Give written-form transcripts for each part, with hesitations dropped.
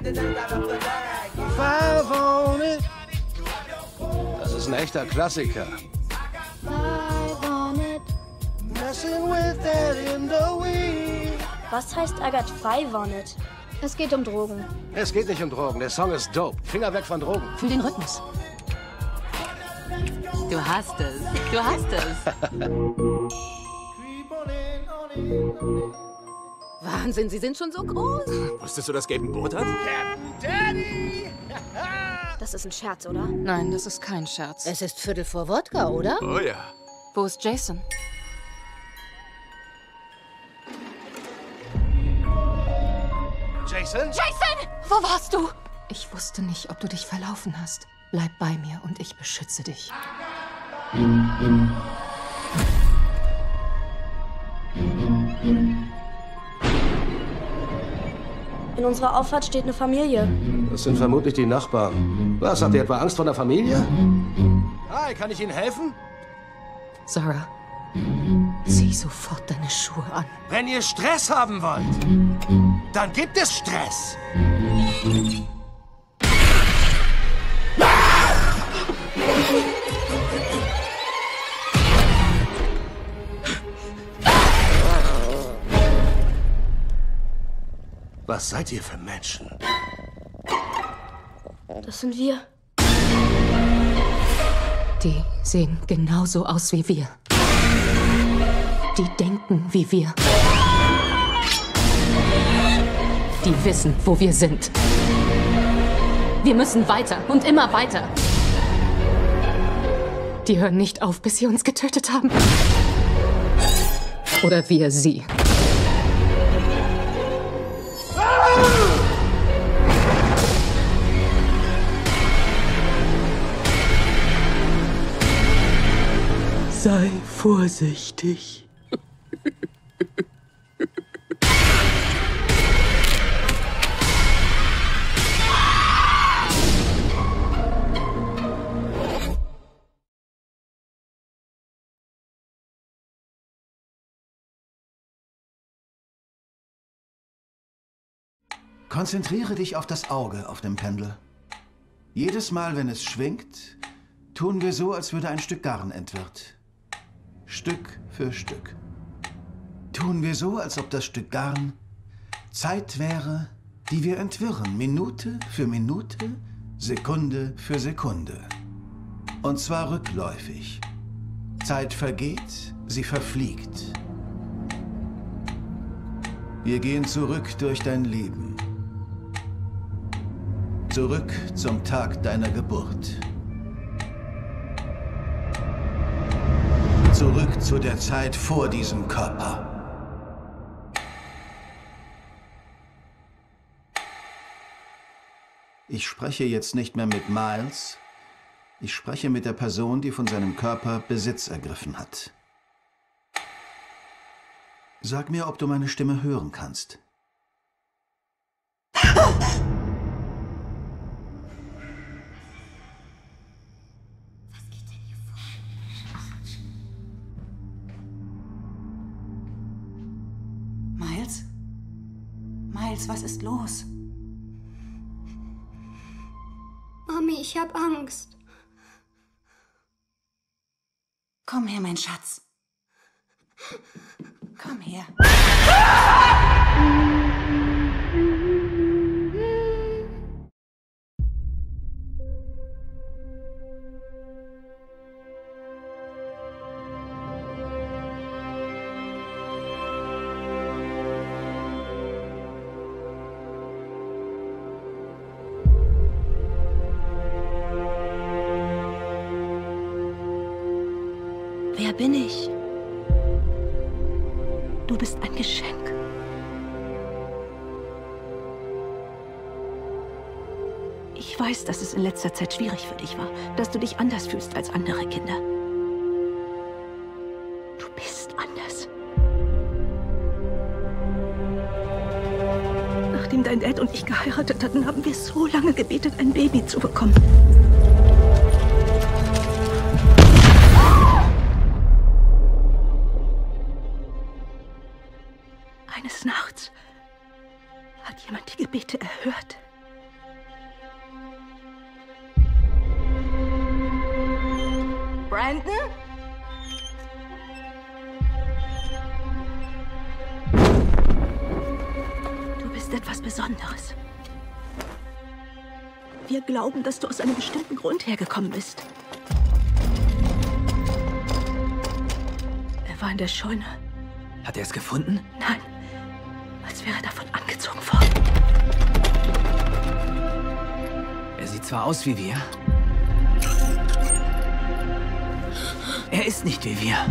Five on it. Das ist ein echter Klassiker. Five on it. Messing with that in the weed. Was heißt I got five on it? Es geht um Drogen. Es geht nicht um Drogen. Der Song ist dope. Finger weg von Drogen. Fühl den Rhythmus. Du hast es. Du hast es. Wahnsinn, Sie sind schon so groß. Wusstest du, dass Gabe ein Boot hat? Daddy! Das ist ein Scherz, oder? Nein, das ist kein Scherz. Es ist Viertel vor Wodka, oder? Oh ja. Wo ist Jason? Jason? Jason! Wo warst du? Ich wusste nicht, ob du dich verlaufen hast. Bleib bei mir und ich beschütze dich. In unserer Auffahrt steht eine Familie. Das sind vermutlich die Nachbarn. Was, habt ihr etwa Angst vor der Familie? Hi, kann ich Ihnen helfen? Sarah, zieh sofort deine Schuhe an. Wenn ihr Stress haben wollt, dann gibt es Stress. Was seid ihr für Menschen? Das sind wir. Die sehen genauso aus wie wir. Die denken wie wir. Die wissen, wo wir sind. Wir müssen weiter und immer weiter. Die hören nicht auf, bis sie uns getötet haben. Oder wir sie. Sei vorsichtig. Konzentriere dich auf das Auge auf dem Pendel. Jedes Mal, wenn es schwingt, tun wir so, als würde ein Stück Garn entwirrt. Stück für Stück. Tun wir so, als ob das Stück Garn Zeit wäre, die wir entwirren, Minute für Minute, Sekunde für Sekunde. Und zwar rückläufig. Zeit vergeht, sie verfliegt. Wir gehen zurück durch dein Leben. Zurück zum Tag deiner Geburt. Zurück zu der Zeit vor diesem Körper. Ich spreche jetzt nicht mehr mit Miles. Ich spreche mit der Person, die von seinem Körper Besitz ergriffen hat. Sag mir, ob du meine Stimme hören kannst. Miles? Miles, was ist los? Mami, ich hab Angst. Komm her, mein Schatz. Komm her. Wer bin ich? Du bist ein Geschenk. Ich weiß, dass es in letzter Zeit schwierig für dich war, dass du dich anders fühlst als andere Kinder. Du bist anders. Nachdem dein Dad und ich geheiratet hatten, haben wir so lange gebetet, ein Baby zu bekommen. Eines Nachts hat jemand die Gebete erhört. Brandon? Du bist etwas Besonderes. Wir glauben, dass du aus einem bestimmten Grund hergekommen bist. Er war in der Scheune. Hat er es gefunden? Nein, als wäre er davon angezogen worden. Er sieht zwar aus wie wir. Er ist nicht wie wir.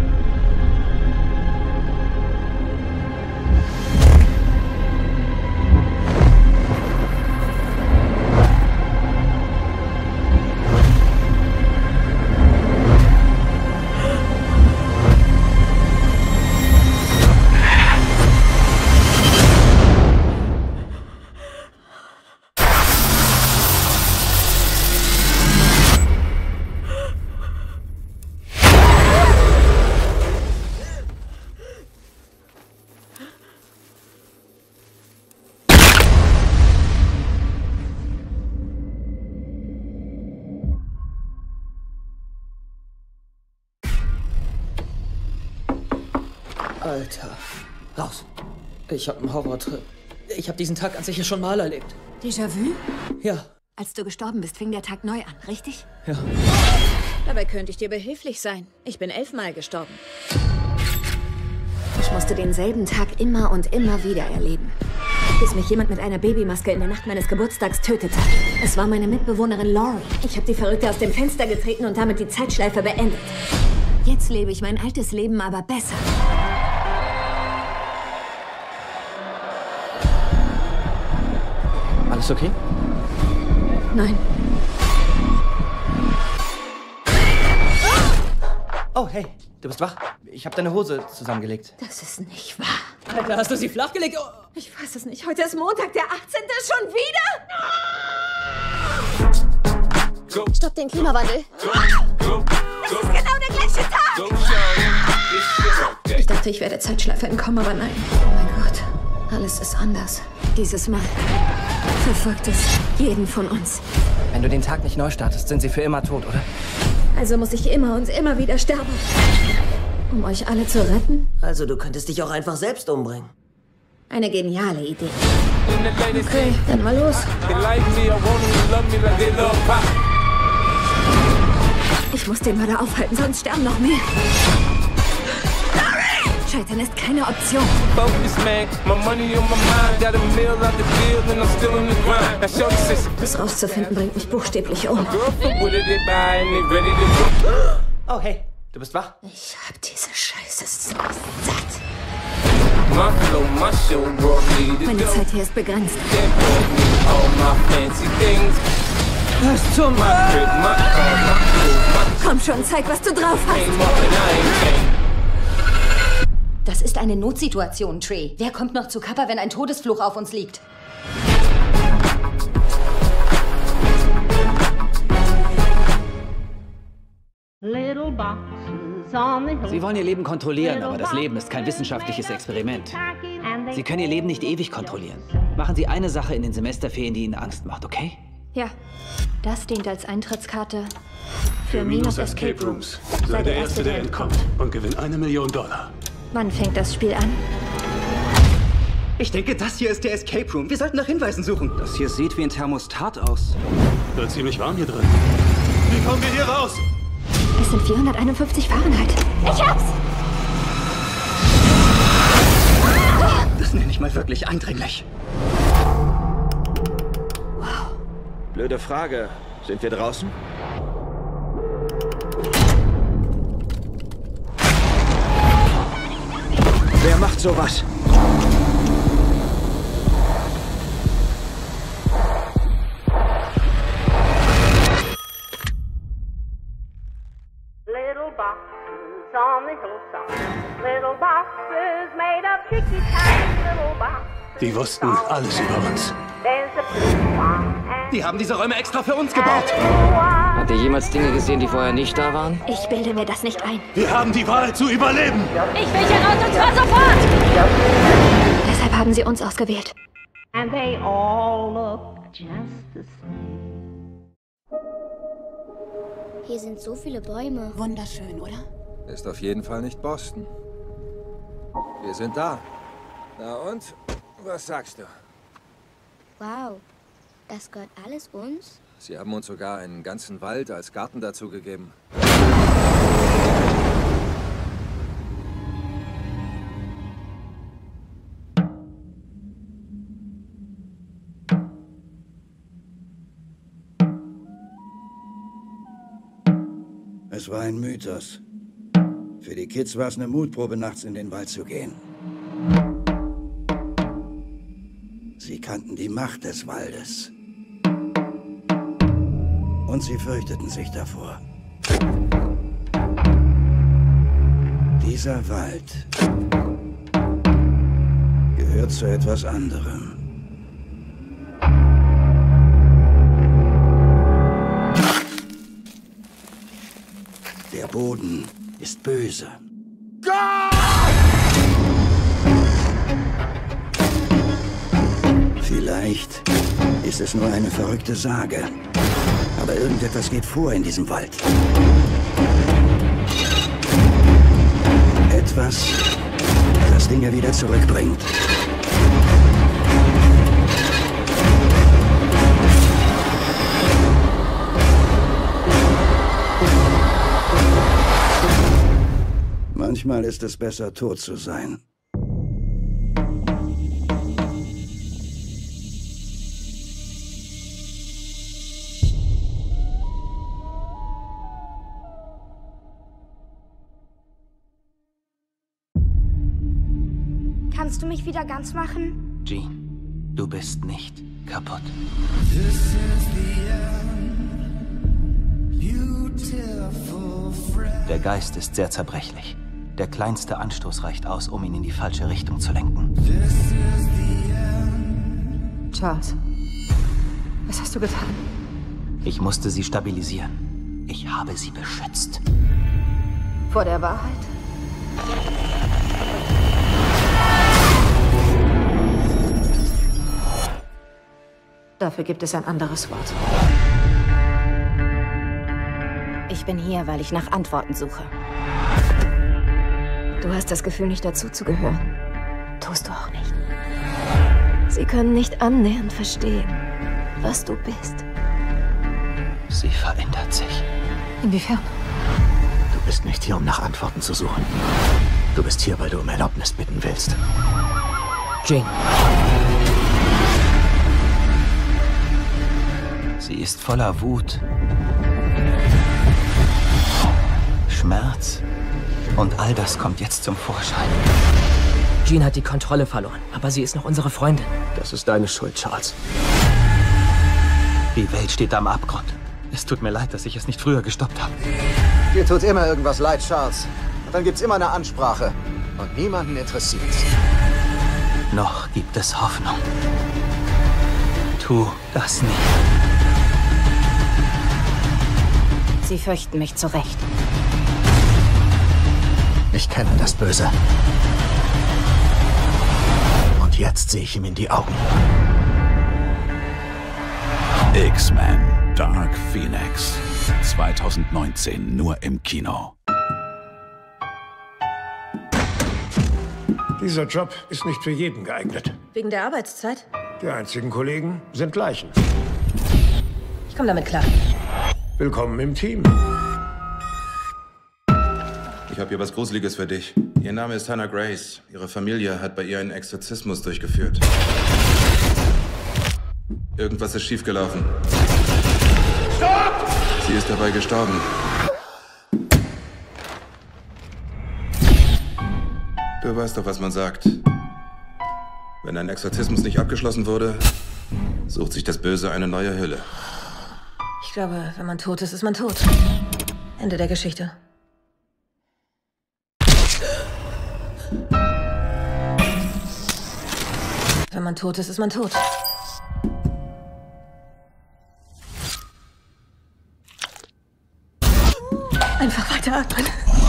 Alter. Raus. Ich hab einen Horrortrip. Ich hab diesen Tag an sich ja schon mal erlebt. Déjà-vu? Ja. Als du gestorben bist, fing der Tag neu an, richtig? Ja. Dabei könnte ich dir behilflich sein. Ich bin 11-mal gestorben. Ich musste denselben Tag immer und immer wieder erleben. Bis mich jemand mit einer Babymaske in der Nacht meines Geburtstags tötete. Es war meine Mitbewohnerin Laurie. Ich habe die Verrückte aus dem Fenster getreten und damit die Zeitschleife beendet. Jetzt lebe ich mein altes Leben aber besser. Alles okay? Nein. Oh, hey. Du bist wach? Ich hab deine Hose zusammengelegt. Das ist nicht wahr. Alter, hast du sie flachgelegt? Oh. Ich weiß es nicht. Heute ist Montag, der 18. schon wieder? Stopp den Klimawandel. Es ist genau der gleiche Tag. Ich dachte, ich werde Zeitschleife entkommen, aber nein. Oh mein Gott. Alles ist anders. Dieses Mal verfolgt es jeden von uns. Wenn du den Tag nicht neu startest, sind sie für immer tot, oder? Also muss ich immer und immer wieder sterben. Um euch alle zu retten? Also du könntest dich auch einfach selbst umbringen. Eine geniale Idee. Okay, dann mal los. Ich muss den Mörder aufhalten, sonst sterben noch mehr. Scheitern ist keine Option. Das rauszufinden bringt mich buchstäblich um. Oh, hey. Du bist wach? Ich hab diese Scheiße so satt. Meine Zeit hier ist begrenzt. Was zum... Komm schon, zeig, was du drauf hast. Das ist eine Notsituation, Trey. Wer kommt noch zu Kappa, wenn ein Todesfluch auf uns liegt? Sie wollen ihr Leben kontrollieren, aber das Leben ist kein wissenschaftliches Experiment. Sie können ihr Leben nicht ewig kontrollieren. Machen Sie eine Sache in den Semesterferien, die Ihnen Angst macht, okay? Ja, das dient als Eintrittskarte für Minus Escape Rooms. Sei der Erste, der entkommt und gewinn $1 Million. Wann fängt das Spiel an? Ich denke, das hier ist der Escape Room. Wir sollten nach Hinweisen suchen. Das hier sieht wie ein Thermostat aus. Wird ziemlich warm hier drin. Wie kommen wir hier raus? Es sind 451 Fahrenheit. Ich hab's! Das nenne ich mal wirklich eindringlich. Wow. Blöde Frage. Sind wir draußen? Wer macht sowas? Little boxes on the hillside. Little boxes made of tricky tiny little boxes. Die wussten alles über uns. There's a blue one and Die haben diese Räume extra für uns gebaut. Habt ihr jemals Dinge gesehen, die vorher nicht da waren? Ich bilde mir das nicht ein. Wir haben die Wahl zu überleben. Ich will hier raus und zwar sofort! Deshalb haben sie uns ausgewählt. and they all look just the same. Hier sind so viele Bäume. Wunderschön, oder? Ist auf jeden Fall nicht Boston. Wir sind da. Na und? Was sagst du? Wow, das gehört alles uns? Sie haben uns sogar einen ganzen Wald als Garten dazu gegeben. Es war ein Mythos. Für die Kids war es eine Mutprobe, nachts in den Wald zu gehen. Sie kannten die Macht des Waldes. Und sie fürchteten sich davor. Dieser Wald gehört zu etwas anderem. Der Boden ist böse. Vielleicht ist es nur eine verrückte Sage. Aber irgendetwas geht vor in diesem Wald. Etwas, das Dinge wieder zurückbringt. Manchmal ist es besser, tot zu sein. Kannst du mich wieder ganz machen? Jean, du bist nicht kaputt. Der Geist ist sehr zerbrechlich. Der kleinste Anstoß reicht aus, um ihn in die falsche Richtung zu lenken. Charles, was hast du getan? Ich musste sie stabilisieren. Ich habe sie beschützt. Vor der Wahrheit? Dafür gibt es ein anderes Wort. Ich bin hier, weil ich nach Antworten suche. Du hast das Gefühl, nicht dazuzugehören. Tust du auch nicht. Sie können nicht annähernd verstehen, was du bist. Sie verändert sich. Inwiefern? Du bist nicht hier, um nach Antworten zu suchen. Du bist hier, weil du um Erlaubnis bitten willst. Jean. Sie ist voller Wut, Schmerz und all das kommt jetzt zum Vorschein. Jean hat die Kontrolle verloren, aber sie ist noch unsere Freundin. Das ist deine Schuld, Charles. Die Welt steht am Abgrund. Es tut mir leid, dass ich es nicht früher gestoppt habe. Dir tut immer irgendwas leid, Charles. Und dann gibt's immer eine Ansprache. Und niemanden interessiert's. Noch gibt es Hoffnung. Tu das nicht. Sie fürchten mich zu Recht. Ich kenne das Böse. Und jetzt sehe ich ihm in die Augen. X-Men Dark Phoenix. 2019 nur im Kino. Dieser Job ist nicht für jeden geeignet. Wegen der Arbeitszeit? Die einzigen Kollegen sind Leichen. Ich komme damit klar. Willkommen im Team. Ich habe hier was Gruseliges für dich. Ihr Name ist Hannah Grace. Ihre Familie hat bei ihr einen Exorzismus durchgeführt. Irgendwas ist schiefgelaufen. Stopp! Sie ist dabei gestorben. Du weißt doch, was man sagt. Wenn ein Exorzismus nicht abgeschlossen wurde, sucht sich das Böse eine neue Hülle. Ich glaube, wenn man tot ist, ist man tot. Ende der Geschichte. Wenn man tot ist, ist man tot. Einfach weiteratmen.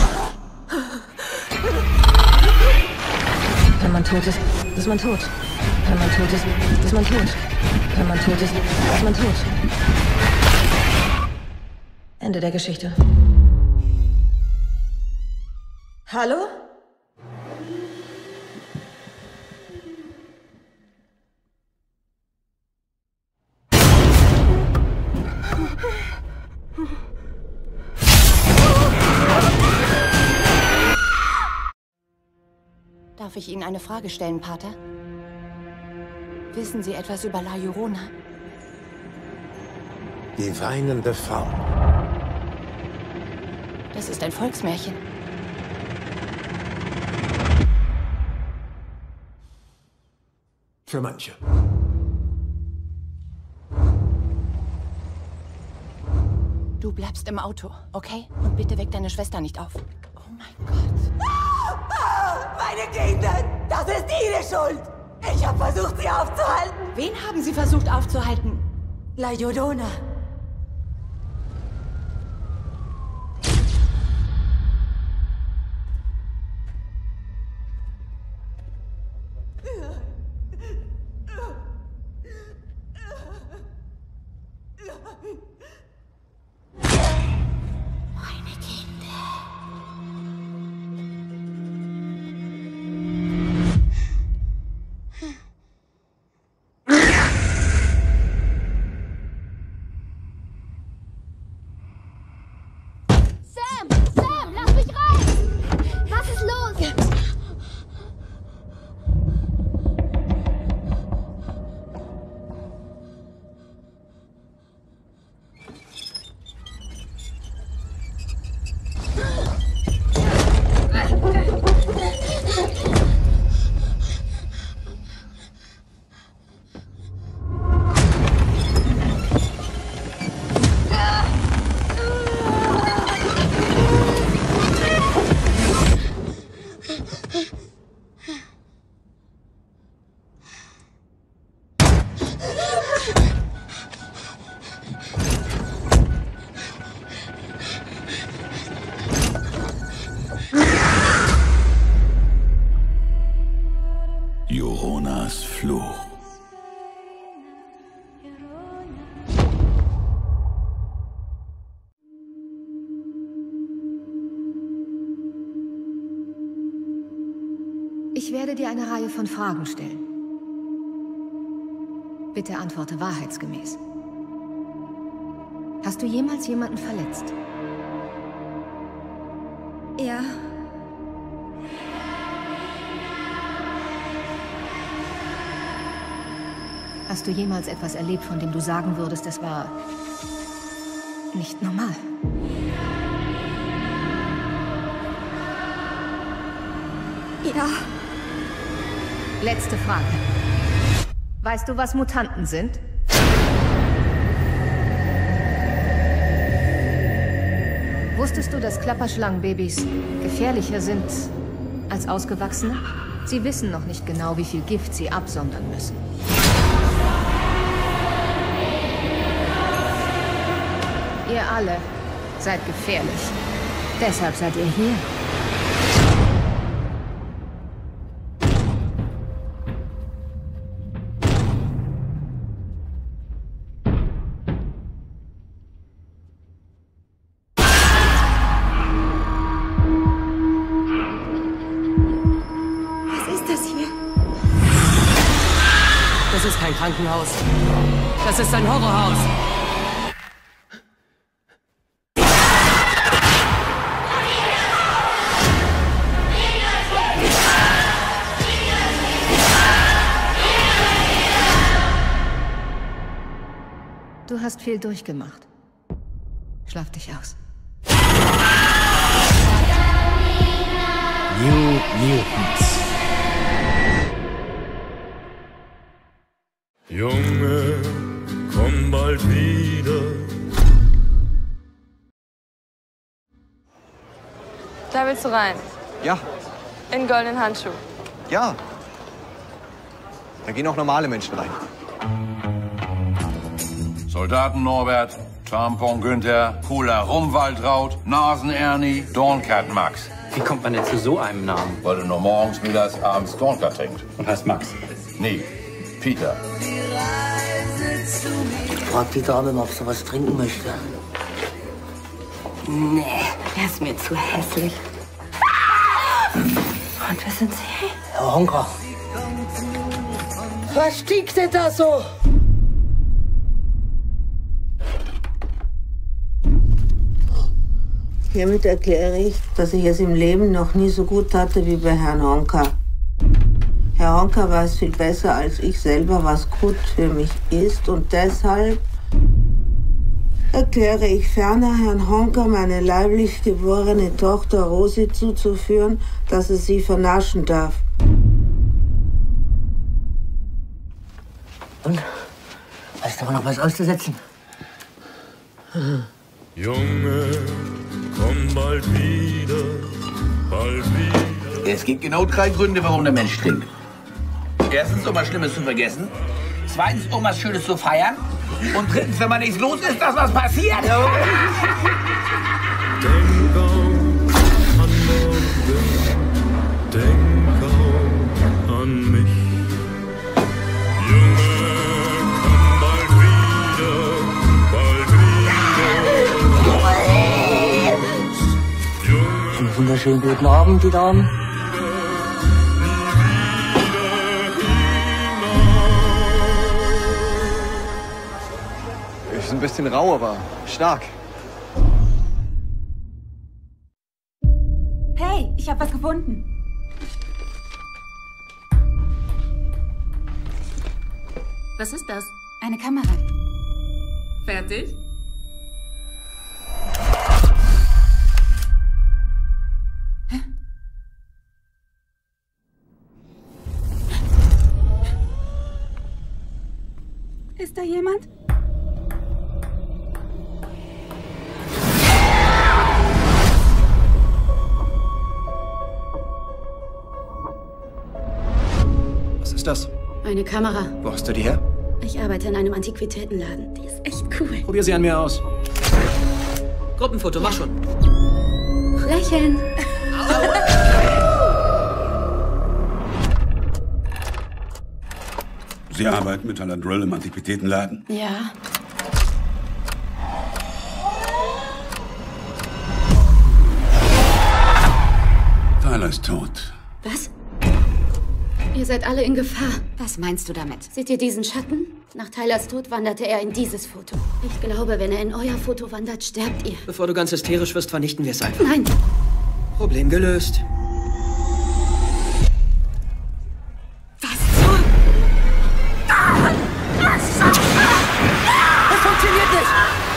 Wenn man tot ist, ist man tot. Wenn man tot ist, ist man tot. Wenn man tot ist, ist man tot. Ende der Geschichte. Hallo? Darf ich Ihnen eine Frage stellen, Pater? Wissen Sie etwas über La Llorona? Die weinende Frau. Das ist ein Volksmärchen. Für manche. Du bleibst im Auto, okay? Und bitte weck deine Schwester nicht auf. Oh mein Gott. Meine Kinder! Das ist Ihre Schuld! Ich habe versucht, sie aufzuhalten! Wen haben Sie versucht aufzuhalten? La Llorona. Meine Kinder. Sam, lass mich raus! Was ist los? Lloronas Fluch. Ich werde dir eine Reihe von Fragen stellen. Bitte antworte wahrheitsgemäß. Hast du jemals jemanden verletzt? Ja. Hast du jemals etwas erlebt, von dem du sagen würdest, es war nicht normal? Ja. Letzte Frage. Weißt du, was Mutanten sind? Wusstest du, dass Klapperschlangenbabys gefährlicher sind als Ausgewachsene? Sie wissen noch nicht genau, wie viel Gift sie absondern müssen. Ihr alle seid gefährlich. Deshalb seid ihr hier. Was ist das hier? Das ist kein Krankenhaus. Das ist ein Horrorhaus. Du hast viel durchgemacht. Schlaf dich aus. New Mutants. Junge, komm bald wieder. Da willst du rein. Ja, In goldenen Handschuh. ja. Da gehen auch normale Menschen rein. Soldaten Norbert, Tampon Günther, Cooler Rumwaldraut, Nasen Ernie, Dornkat Max. Wie kommt man denn zu so einem Namen? Weil du nur morgens, mittags, abends Dornkat trinkst. Und heißt Max? Nee, Peter. Frag die Dame mal, ob sie was trinken möchte. Nee, er ist mir zu hässlich. Und wer sind Sie? Herr Honka. Was stinkt denn da so? Hiermit erkläre ich, dass ich es im Leben noch nie so gut hatte wie bei Herrn Honka. Herr Honka weiß viel besser als ich selber, was gut für mich ist, und deshalb erkläre ich ferner Herrn Honka, meine leiblich geborene Tochter Rosi zuzuführen, dass er sie vernaschen darf. Und? Hast du noch was auszusetzen? Junge, komm bald wieder, bald wieder. Es gibt genau 3 Gründe, warum der Mensch trinkt. Erstens, um was Schlimmes zu vergessen. Zweitens, um was Schönes zu feiern. Und drittens, wenn man nichts los ist, dass was passiert. Denk an morgen, denk auch an mich. Junge, komm bald wieder, bald wieder. Einen wunderschönen guten Abend, die Damen. Ist ein bisschen rau, aber stark. Hey, ich hab was gefunden. Was ist das? Eine Kamera. Fertig? Ist da jemand? Was ist das? Eine Kamera. Wo hast du die her? Ich arbeite in einem Antiquitätenladen. Die ist echt cool. Probier sie an mir aus. Gruppenfoto, mach schon. Lächeln. Sie arbeiten mit Taladrill im Antiquitätenladen? Ja. Tyler ist tot. Was? Ihr seid alle in Gefahr. Was meinst du damit? Seht ihr diesen Schatten? Nach Tylers Tod wanderte er in dieses Foto. Ich glaube, wenn er in euer Foto wandert, sterbt ihr. Bevor du ganz hysterisch wirst, vernichten wir es einfach. Nein. Problem gelöst. Das funktioniert nicht!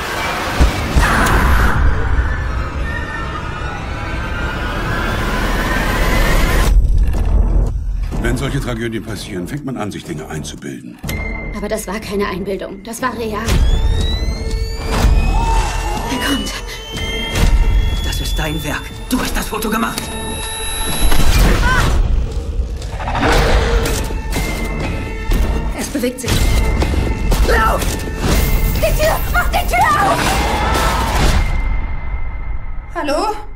Wenn solche Tragödien passieren, fängt man an, sich Dinge einzubilden. Aber das war keine Einbildung. Das war real. Er kommt. Das ist dein Werk. Du hast das Foto gemacht. Es bewegt sich. Lauf! Die Tür! Mach die Tür auf! Hallo?